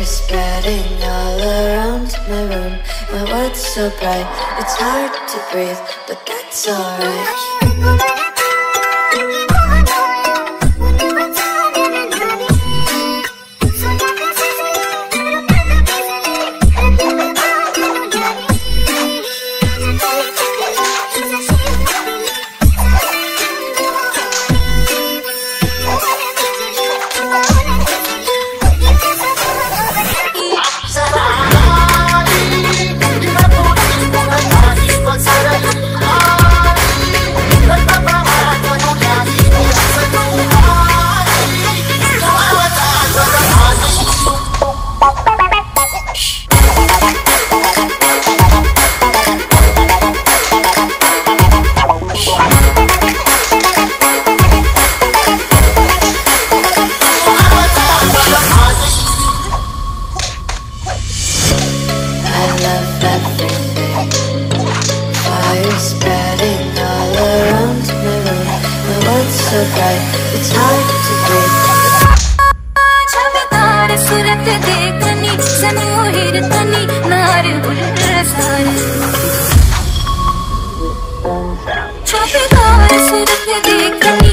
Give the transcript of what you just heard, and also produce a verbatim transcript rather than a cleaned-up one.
spreading all around my room. My world's so bright, it's hard to breathe, but that's alright. Spreading all around my room. My world's so bright, it's hard to breathe. छवितार सूरत देखनी समूहिर तनी नार बुलसार छवितार सूरत देखनी